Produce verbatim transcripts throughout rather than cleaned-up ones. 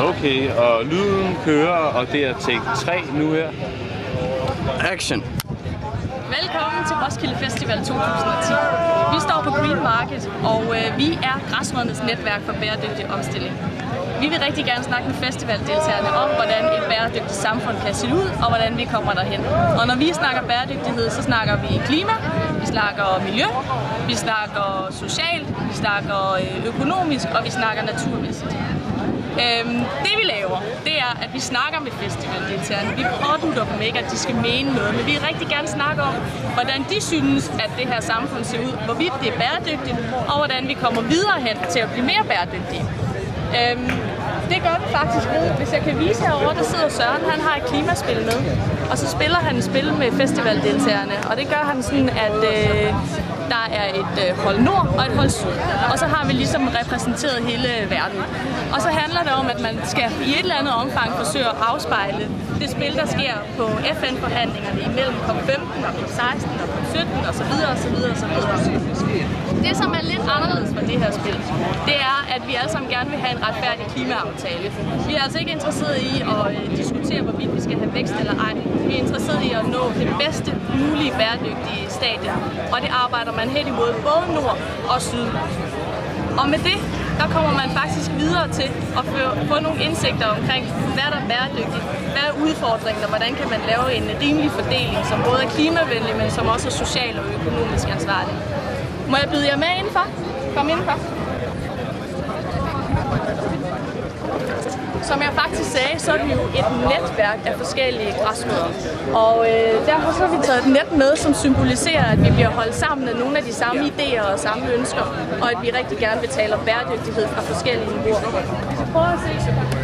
Okay, og lyden kører, og det er take tre nu her. Action! Velkommen til Roskilde Festival to tusind og ti. Vi står på Green Market, og øh, vi er Græsrøddernes netværk for bæredygtig omstilling. Vi vil rigtig gerne snakke med festivaldeltagerne om, hvordan et bæredygtigt samfund kan se ud, og hvordan vi kommer derhen. Og når vi snakker bæredygtighed, så snakker vi klima, vi snakker miljø, vi snakker socialt, vi snakker økonomisk, og vi snakker naturmæssigt. Øhm, det vi laver, det er, at vi snakker med festivaldeltagerne. Vi pådutter dem ikke, at de skal mene noget, men vi vil rigtig gerne snakke om, hvordan de synes, at det her samfund ser ud, hvorvidt det er bæredygtigt, og hvordan vi kommer videre hen til at blive mere bæredygtige. Øhm, det gør vi faktisk ved, hvis jeg kan vise herovre, der sidder Søren, han har et klimaspil med, og så spiller han et spil med festivaldeltagerne, og det gør han sådan, at øh, der er et øh, hold nord og et hold syd, og så har vi ligesom repræsenteret hele verden. Og så handler det om, at man skal i et eller andet omfang forsøge at afspejle det spil, der sker på F N-forhandlingerne imellem COP femten og COP seksten og COP sytten osv. osv. osv. Det, som er lidt anderledes for det her spil, det er, at vi alle sammen gerne vil have en retfærdig klimaaftale. Vi er altså ikke interesseret i at øh, diskutere, hvorvidt vi skal have vækst eller ej. Vi er interesseret i at nå det bedste mulige bæredygtige stadie, og det arbejder man hen imod både nord og syd. Og med det, der kommer man faktisk videre til at få nogle indsigter omkring, hvad der er bæredygtigt, hvad er udfordringen, og hvordan kan man lave en rimelig fordeling, som både er klimavenlig, men som også er social og økonomisk ansvarlig. Må jeg byde jer med indenfor? Kom indenfor. Som jeg faktisk sagde, så er vi jo et netværk af forskellige græsrødder. Og øh, derfor så har vi taget et net med, som symboliserer, at vi bliver holdt sammen af nogle af de samme idéer og samme ønsker, og at vi rigtig gerne vil tale om bæredygtighed fra forskellige niveauer. Så prøv at se.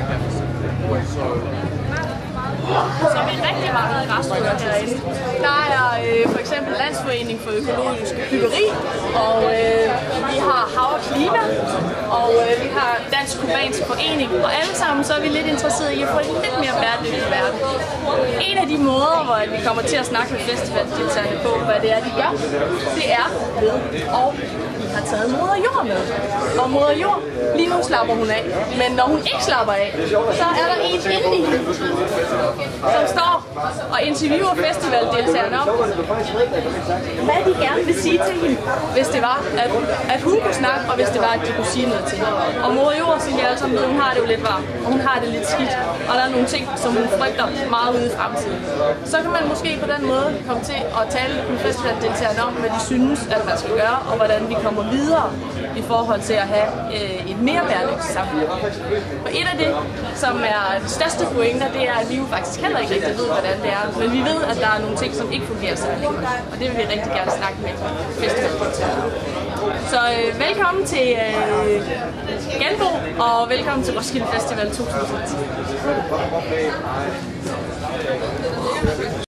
Så er vi rigtig mange græsrødder herinde. Der er øh, for eksempel Landsforening for Økologisk Byggeri, og øh, vi har Hav og Klima, og øh, vi har Dansk Cubansk Forening, og alle sammen så er vi lidt interesserede i at få en lidt mere bæredygtig verden. En af de måder, hvor vi kommer til at snakke med festivaldeltagerne på, hvad det er, de gør, det er ved, og vi har taget moder jord med. Og moder jord, lige nu slapper hun af, men når hun ikke slapper af, så er der en inde i hende, som står og interviewer festivaldeltagerne om, hvad de gerne vil sige til hende, hvis det var, at, at hun kunne snakke, og hvis det var, at de kunne sige noget til hende. Og moder jord, som jeg alle sammen ved, hun har det jo lidt varmt, og hun har det lidt skidt, og der er nogle ting, som hun frygter meget ude i fremtiden. Så kan man måske på den måde komme til at tale med festivaldeltagerne om, hvad de synes, at man skal gøre, og hvordan vi kommer videre i forhold til at have øh, et mere bæredygtigt samfund. Og et af det, som er de største pointer, det er, at vi jo faktisk heller ikke rigtig ved, hvordan det er. Men vi ved, at der er nogle ting, som ikke fungerer særlig godt. Og det vil vi rigtig gerne snakke med festivaldeltagerne. Så øh, velkommen til øh, Genbo, og velkommen til Roskilde Festival to tusind og ti.